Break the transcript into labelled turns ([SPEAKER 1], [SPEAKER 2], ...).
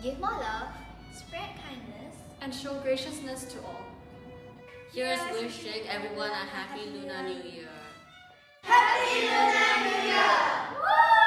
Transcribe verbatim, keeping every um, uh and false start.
[SPEAKER 1] give more love, spread kindness,
[SPEAKER 2] and show graciousness to all.
[SPEAKER 3] Here's wishing everyone a happy Lunar New Year.
[SPEAKER 1] Happy Lunar New Year! Woo!